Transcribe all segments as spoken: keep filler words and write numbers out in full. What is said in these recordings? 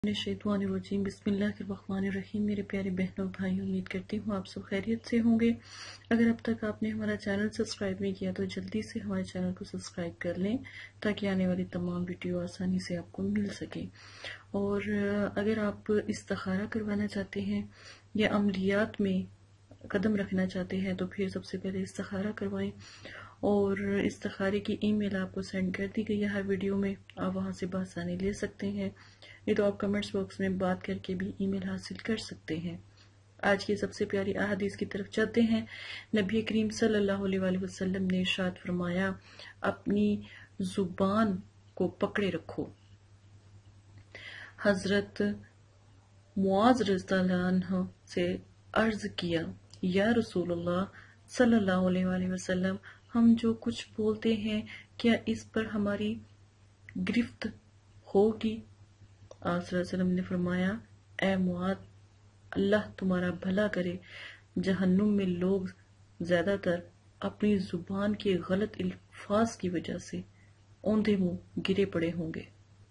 शैतानिर्रजीम बिस्मिल्लाहिर्रहमानिर्रहीम। मेरे प्यारे बहनों भाई, उम्मीद करती हूँ आप सब खैरियत से होंगे। अगर अब तक आपने हमारा चैनल सब्सक्राइब नहीं किया तो जल्दी से हमारे चैनल को सब्सक्राइब कर लें ताकि आने वाली तमाम वीडियो आसानी से आपको मिल सके। और अगर आप इस्तिखारा करवाना चाहते हैं या अमलियात में कदम रखना चाहते हैं तो फिर सबसे पहले इस्तिखारा करवाएं। और इस्तिखारे की ईमेल आपको सेंड कर दी गई है हर वीडियो में, आप वहां से बासानी ले सकते हैं। ये तो आप कमेंट्स बॉक्स में बात करके भी ईमेल हासिल कर सकते हैं। आज की सबसे प्यारी अहादीस की तरफ चलते हैं। नबी करीम सल्लल्लाहु अलैहि वसल्लम ने इरशाद फरमाया, अपनी जुबान को पकड़े रखो। हजरत मुआज रज़ियल्लाहु अन्हु से अर्ज किया, या रसूलुल्लाह सल्लल्लाहु अलैहि वसल्लम, हम जो कुछ बोलते हैं क्या इस पर हमारी गिरफ्त होगी? आप सल्लल्लाहु अलैहि वसल्लम ने फरमाया, ए मुआद, अल्लाह तुम्हारा भला करे, जहन्नुम में लोग ज्यादातर अपनी जुबान के गलत अल्फाज की वजह से औंधे मुंह गिरे पड़े होंगे।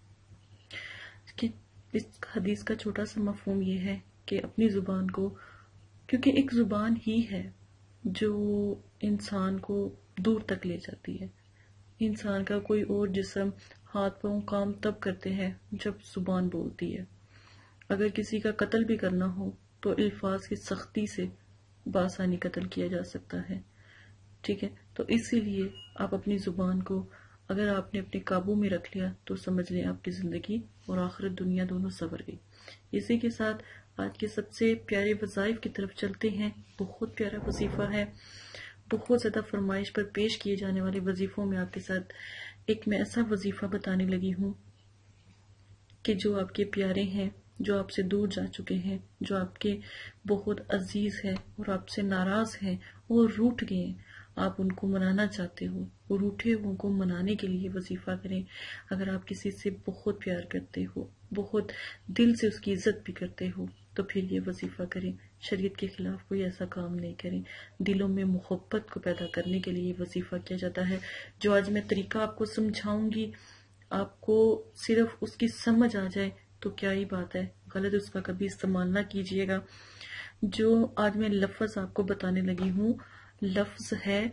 इस हदीस का छोटा सा मफहूम ये है कि अपनी जुबान को, क्योंकि एक जुबान ही है जो इंसान को दूर तक ले जाती है। इंसान का कोई और जिस्म, हाथ पांव काम तब करते हैं जब जुबान बोलती है। अगर किसी का कत्ल भी करना हो तो अल्फाज की सख्ती से बासानी कत्ल किया जा सकता है। ठीक है, तो इसीलिए आप अपनी जुबान को अगर आपने अपने काबू में रख लिया तो समझ लें आपकी जिंदगी और आखिरत दुनिया दोनों संवर गई। इसी के साथ आज के सबसे प्यारे वज़ाइफ की तरफ चलते हैं। बहुत प्यारा वजीफा है, बहुत ज्यादा फरमाइश पर पेश किए जाने वाले वजीफों में आपके साथ एक मैं ऐसा वजीफा बताने लगी हूँ कि जो आपके प्यारे हैं, जो आपसे दूर जा चुके हैं, जो आपके बहुत अजीज हैं और आपसे नाराज हैं और रूठ गए हैं, आप उनको मनाना चाहते हो, और रूठे हुओं को मनाने के लिए वजीफा करें। अगर आप किसी से बहुत प्यार करते हो, बहुत दिल से उसकी इज्जत भी करते हो, तो फिर ये वजीफा करें। शरीयत के खिलाफ कोई ऐसा काम नहीं करें। दिलों में मोहब्बत को पैदा करने के लिए वजीफा किया जाता है। जो आज मैं तरीका आपको समझाऊंगी, आपको सिर्फ उसकी समझ आ जाए तो क्या ही बात है, गलत उसका कभी इस्तेमाल ना कीजिएगा। जो आज मैं लफ्ज आपको बताने लगी हूँ, लफ्ज है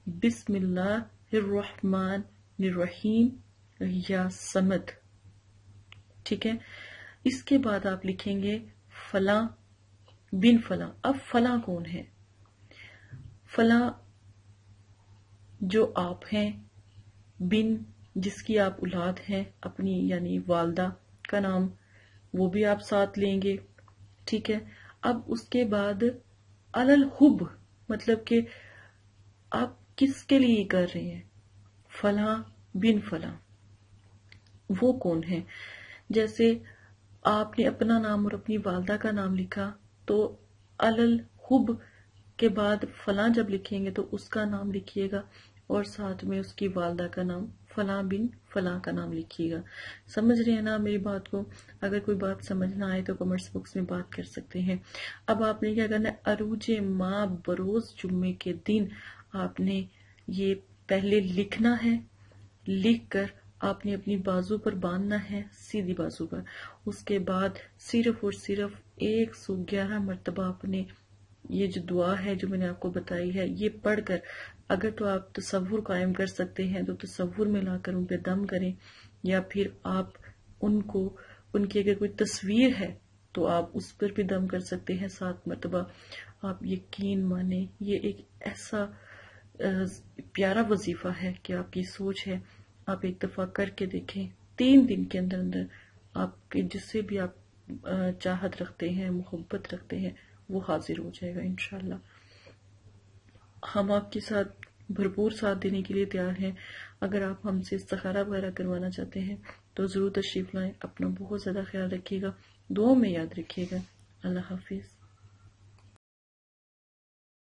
बिस्मिल्लाहिर्रहमानिर्रहीम या समद। ठीक है, इसके बाद आप लिखेंगे फला बिन फला। अब फला कौन है? फला जो आप हैं, बिन जिसकी आप औलाद हैं, अपनी यानी वालदा का नाम, वो भी आप साथ लेंगे। ठीक है, अब उसके बाद अलल हुब, मतलब कि आप किसके लिए कर रहे हैं? फला बिन फला, वो कौन है? जैसे आपने अपना नाम और अपनी वालदा का नाम लिखा तो अलल हुब के बाद फला जब लिखेंगे तो उसका नाम लिखिएगा और साथ में उसकी वालदा का नाम फला बिन फला का नाम लिखिएगा। समझ रहे हैं ना मेरी बात को? अगर कोई बात समझ ना आए तो कमेंट्स बॉक्स में बात कर सकते हैं। अब आपने क्या करना है, अरूजे माँ बरोज जुम्मे के दिन आपने ये पहले लिखना है। लिख कर आपने अपनी बाजू पर बांधना है, सीधी बाजू पर। उसके बाद सिर्फ और सिर्फ एक सौ ग्यारह मरतबा आपने ये जो दुआ है जो मैंने आपको बताई है ये पढ़कर, अगर तो आप तसव्वुर कायम कर सकते हैं तो तसव्वुर में लाकर उन पे दम करें, या फिर आप उनको, उनकी अगर कोई तस्वीर है तो आप उस पर भी दम कर सकते हैं सात मरतबा। आप यकीन माने ये एक ऐसा प्यारा वजीफा है कि आपकी सोच है, आप एक दफा करके देखें। तीन दिन के अंदर अंदर आपके जिससे भी आप चाहत रखते हैं, मोहब्बत रखते हैं, वो हाजिर हो जाएगा इंशाल्लाह। हम आपके साथ भरपूर साथ देने के लिए तैयार हैं। अगर आप हमसे इस्तिखारा वगैरह करवाना चाहते हैं तो जरूर तशरीफ लाएं। अपना बहुत ज्यादा ख्याल रखिएगा, दुआ में याद रखिएगा। अल्लाह हाफिज।